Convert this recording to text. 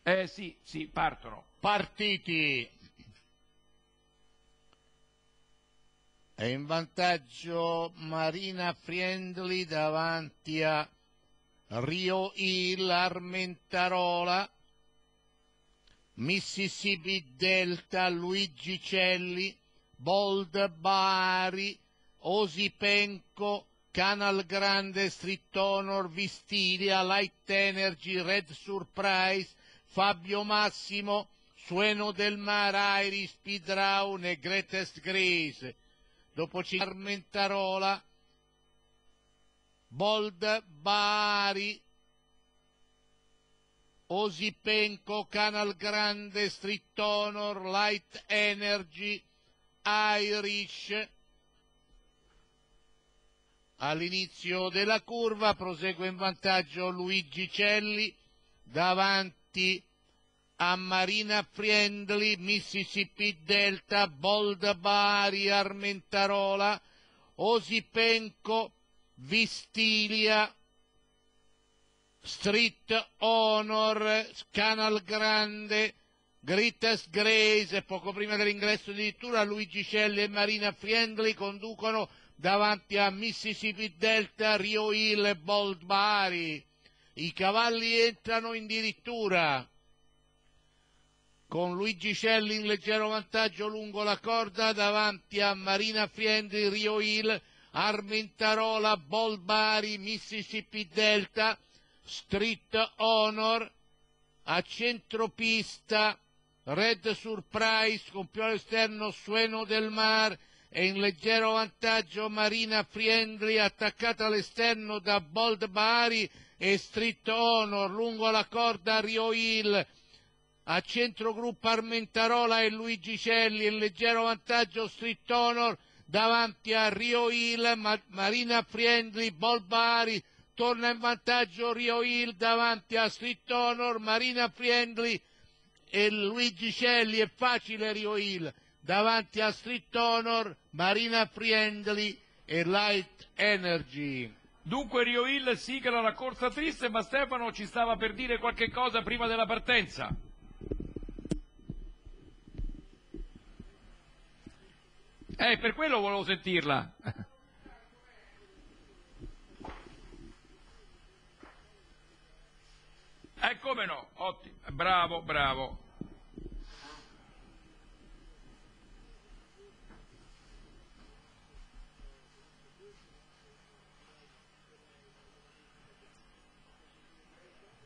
Sì, sì, partono. Partiti. È in vantaggio Marina Friendly davanti a Rio Hill, Armentarola, Mississippi Delta, Luigi Celli, Bold Bari, Osipenco, Canal Grande, Street Honor, Vistilia, Light Energy, Red Surprise, Fabio Massimo, Sueno del Mar, Iris, Speed Round e Greatest Grace. Dopo Armentarola, Bold Bari, Osipenco, Canal Grande, Street Honor, Light Energy, Irish. All'inizio della curva prosegue in vantaggio Luigi Celli davanti a Marina Friendly, Mississippi Delta, Bold Bari, Armentarola, Osipenco, Vistilia, Street Honor, Canal Grande, Greatest Grace e poco prima dell'ingresso addirittura Luigi Celli e Marina Friendly conducono davanti a Mississippi Delta, Rio Hill e Bold Bari. I cavalli entrano in dirittura con Luigi Celli in leggero vantaggio lungo la corda davanti a Marina Friendly, Rio Hill, Armentarola, Bold Bari, Mississippi Delta, Street Honor. A centropista Red Surprise con più all'esterno Sueno del Mar e in leggero vantaggio Marina Friendly attaccata all'esterno da Bold Bari e Street Honor lungo la corda Rio Hill. A centrogruppo Armentarola e Luigi Celli in leggero vantaggio Street Honor davanti a Rio Hill, Marina Friendly, Bold Bari, torna in vantaggio Rio Hill davanti a Street Honor, Marina Friendly e Luigi Celli, è facile Rio Hill davanti a Street Honor, Marina Friendly e Light Energy. Dunque Rio Hill sigla la corsa triste, ma Stefano ci stava per dire qualche cosa prima della partenza. Per quello volevo sentirla. Come no, ottimo, bravo, bravo.